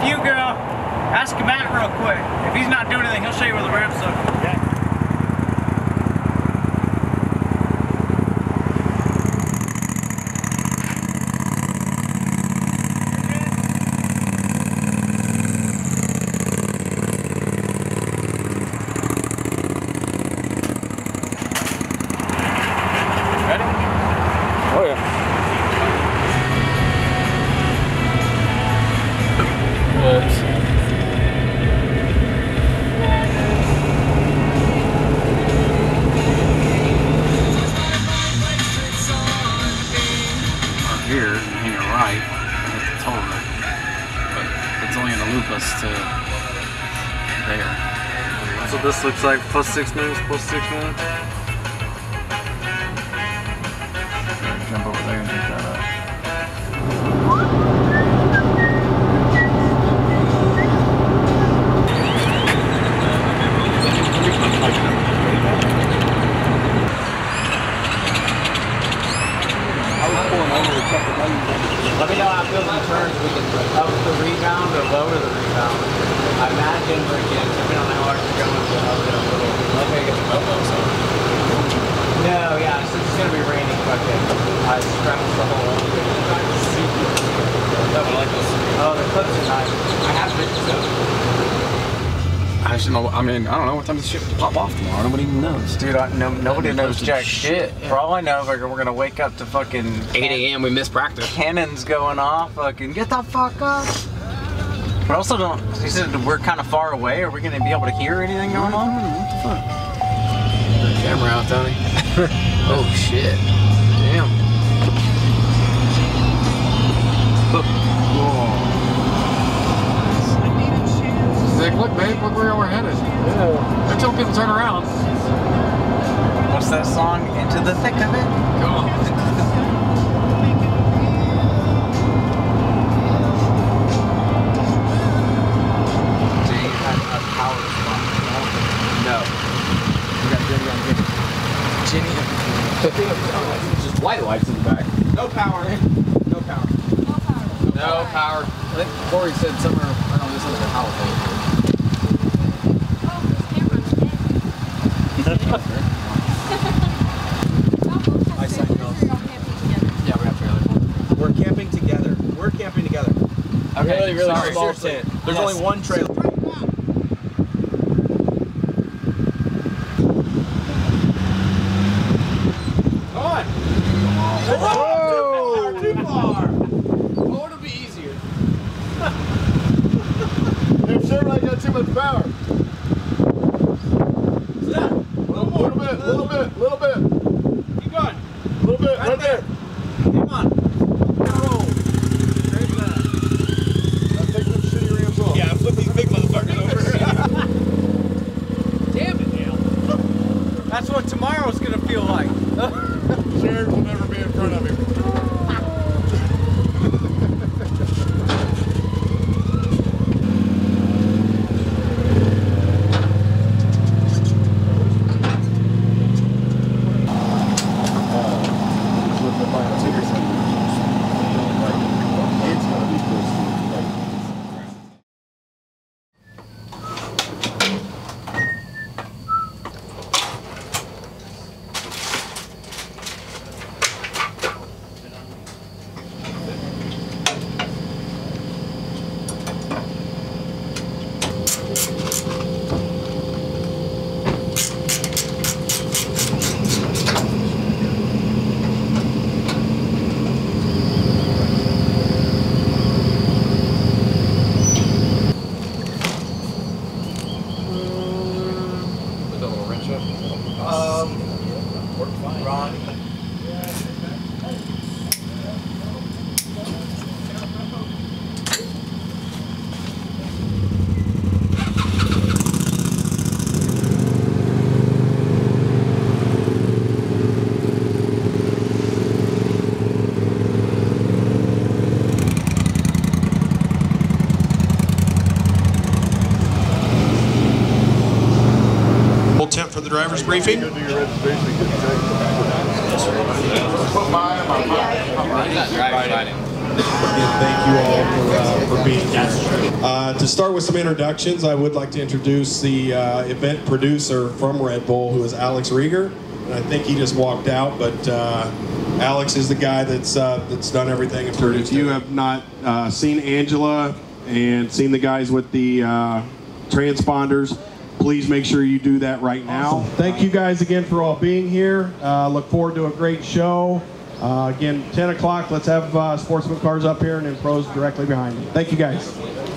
you, girl. Ask him out real quick. If he's not doing anything, he'll show you where the ramps are. Okay. To there. That's what this looks like. Plus 6 minutes, plus 6 minutes. Jump over there and pick that up. Let me know how it feels in turns. We can up the rebound or lower the rebound. I imagine we can, depending on how hard you're going, to up it a little. Okay, get the elbows on. No, yeah, since it's going to be raining, fucking, I scratched the whole thing. I like this. Oh, the clips are nice. I have pictures of it. I should know. I mean, I don't know what time this shit pop off tomorrow. Nobody even knows. Dude, nobody knows jack shit. Yeah. For all I know, we're gonna wake up to fucking 8 a.m. We missed practice. Cannons going off. Fucking get the fuck up. But also, don't. You said we're kind of far away. Are we gonna be able to hear anything going on? What the fuck? Camera out, Tony. Oh shit. Damn. Whoa. Like, look, babe, look where we're headed. Yeah. I tell people to turn around. What's that song? Into the thick of it? Go on. Do you have a power spot? No. We got Jenny on Jenny. Just white lights in the back. No power. No power. No power. I think Corey said somewhere around this other power pole. We're camping together. We're camping together. Okay, really sorry. small tent. There's only one trailer. Come on. Whoa! Too far. Oh, it'll be easier. They're sure I got too much power. Little bit. Keep going. A little bit, right there. Come on. Roll. Now take them shitty ramps off. Yeah, flip these big motherfuckers over. Damn it, Dale. That's what tomorrow's gonna feel like. Jared will never be in front of him. Tent for the driver's briefing. Go do your registration and get checked. Put mine in my pocket. Again, thank you all for being here. To start with some introductions, I would like to introduce the event producer from Red Bull, who is Alex Rieger. And I think he just walked out, but Alex is the guy that's done everything. If you have not seen Angela and seen the guys with the transponders, please make sure you do that right now. Awesome. Thank you guys again for all being here. Look forward to a great show. Again, 10 o'clock, let's have sportsman cars up here and then pros directly behind me. Thank you guys.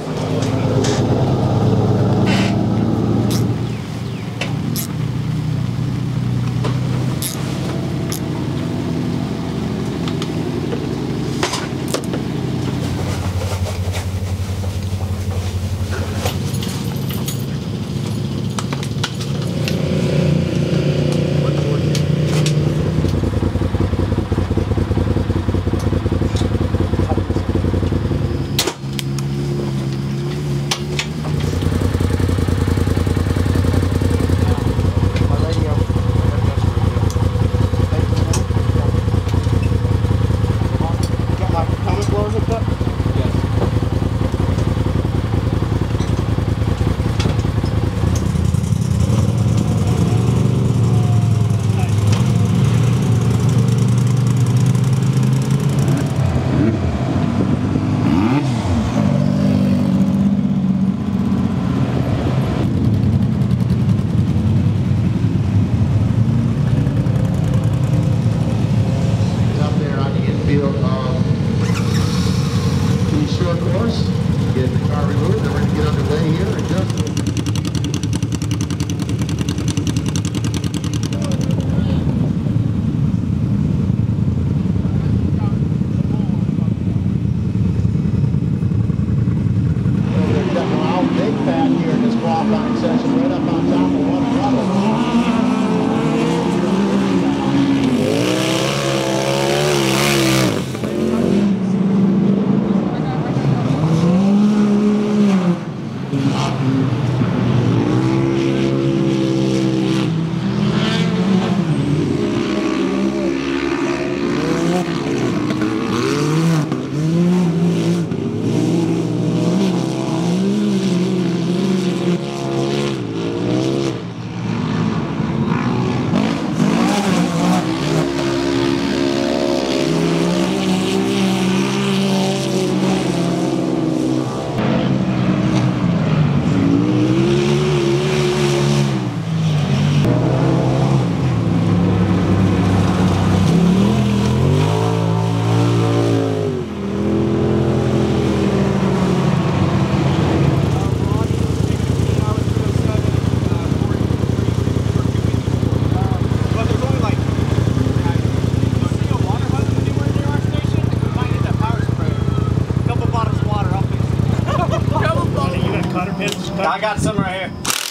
I got some right here.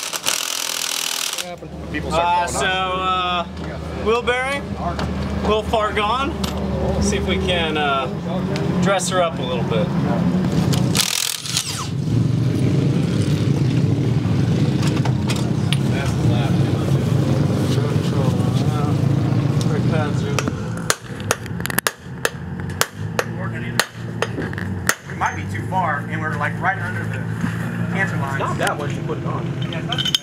Wheel bearing, little far gone. See if we can dress her up a little bit. We might be too far, and we're like right under the cancer line. It's not that once you put it on. Yeah, it's not too bad.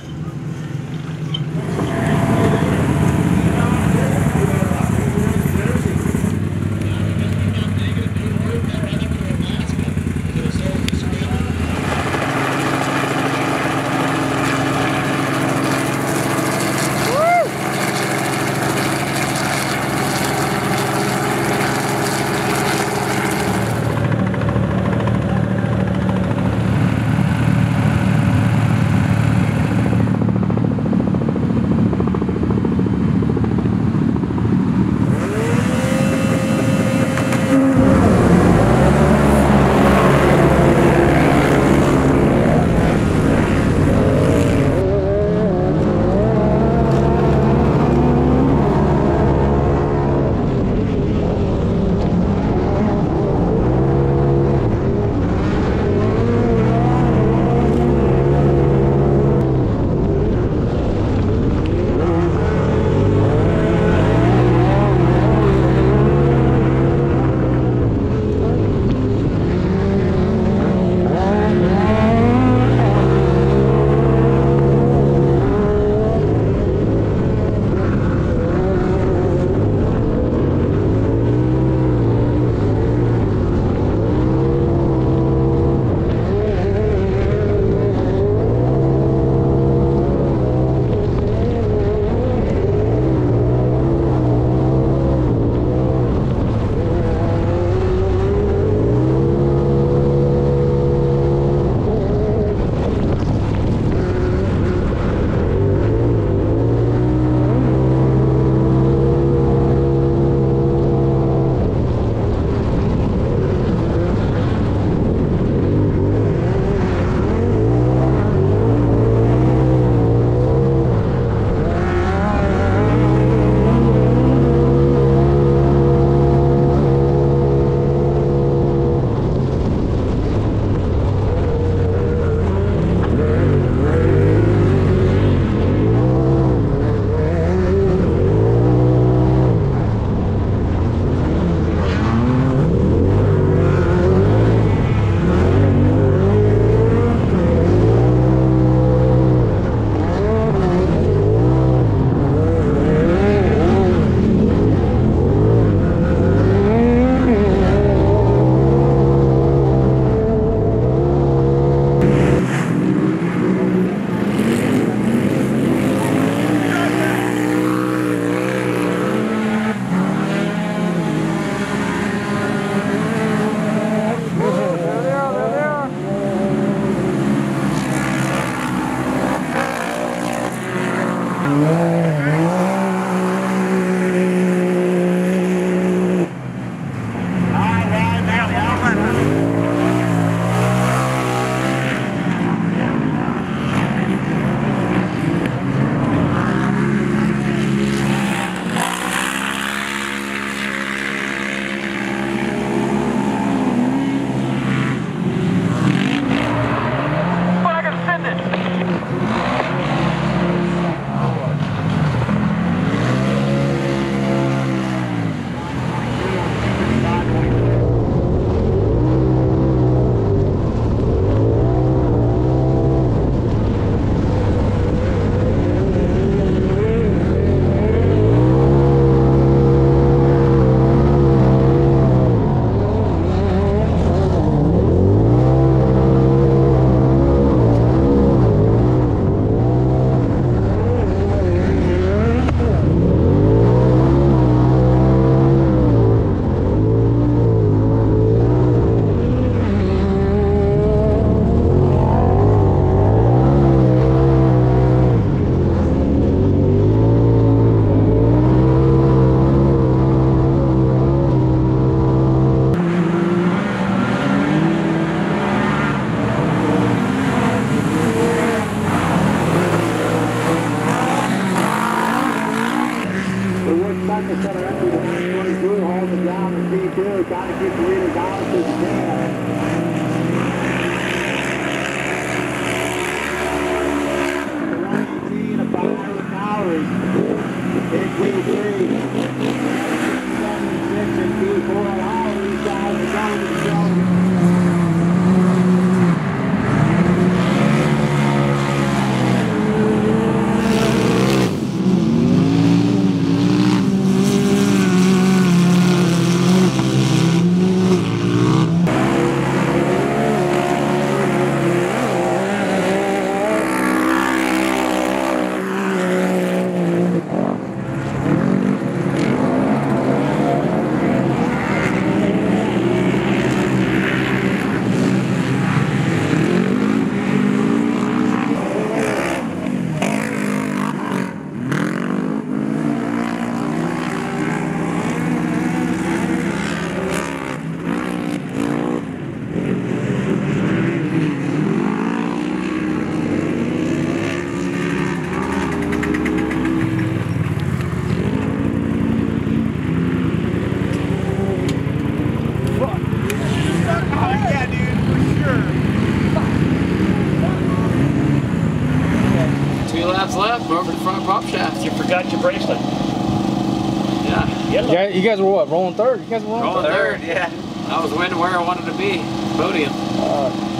left over the front prop shaft. You forgot your bracelet. Yeah. Yellow. You guys were what? Rolling third? You guys were Rolling third, yeah. I was winning where I wanted to be. Podium.